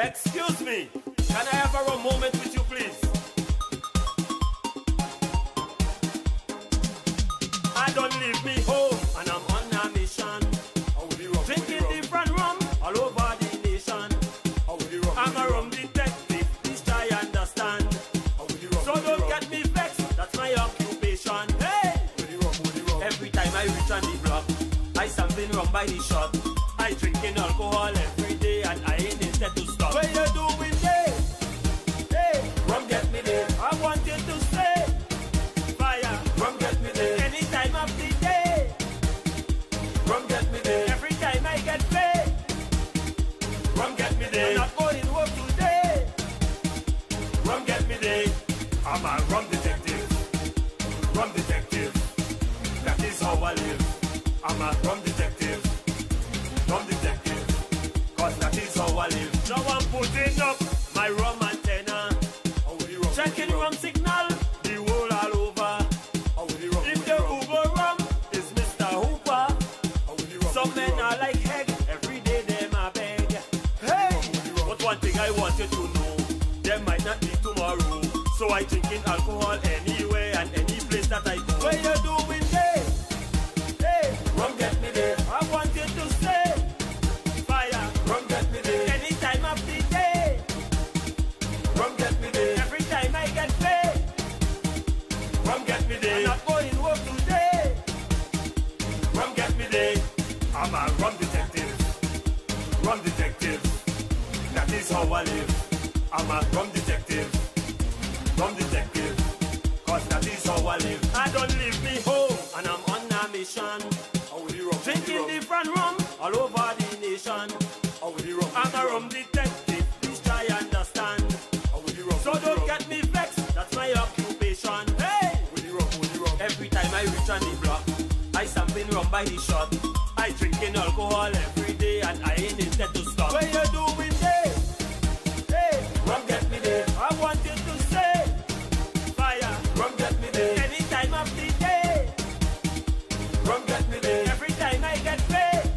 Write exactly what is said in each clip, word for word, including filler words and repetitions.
Excuse me, can I have a rum moment with you, please? I don't leave me home and I'm on a mission. Drinking different rum all over the nation. I'm a rum detective, please try understand. So don't get me vexed, that's my occupation. Hey! Every time I reach on the block, I something rum by the shot. I drinking alcohol every day and I ain't instead to stop. What you doing there? Hey! Rum get me there. I want you to say fire. Rum get me there. Any time of the day. Rum get me there. Every time I get paid. Rum get me there. I'm not going work today. Rum get me there. I'm a rum detective. Rum detective. That is how I live. I'm a rum detective. Rum detective. Cause that is how I live. Now I'm putting up my rum antenna. Checking rum signal. The world all over. If the Uber rum is Mister Hooper. Some men are like heck. Every day them a beg. Hey! But one thing I want you to know. There might not be tomorrow. So I drinking alcohol anywhere and any place that I go. Where you doing there? Hey! Rum get me there. I want you to say fire. Rum get me there. Any time of the day. Rum get me there. Every time I get paid. Rum get me there. I'm not going work today. Rum get me there. I'm a rum detective. Rum detective. That is how I live. I'm a rum detective. Rum detective. Cause that is how I live. I don't leave me home and I'm on a mission. Drinking different rum all over the nation. I'm a rum detective, please try understand. So don't get me vexed, that's my occupation. Hey! Every time I reach on the block, I something rum by the shot. I drinking alcohol every day and I ain't instead to stop. What you doing there? Hey! Rum get me there. I want you to say fire. Rum get me there. Any time of the day. Rum get me there. Every time I get paid.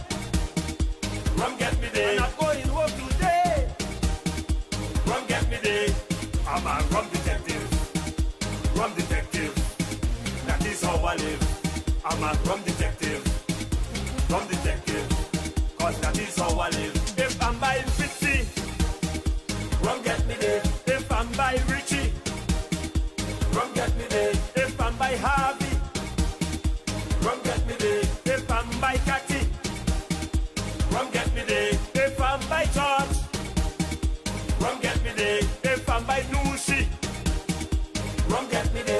Rum get me there. I'm not going work today. Rum get me there. I'm a rum detective. Rum detective. That is how I live. I'm a rum detective. Rum detective. Cause that is how I live. If I'm by Fitzy, rum get me there. If I'm by Richie, rum get me there. If I'm by Harvey, rum get me there. If I'm by Cathy, rum get me there. If I'm by George, rum get me there. If I'm by Nushi, rum get me there.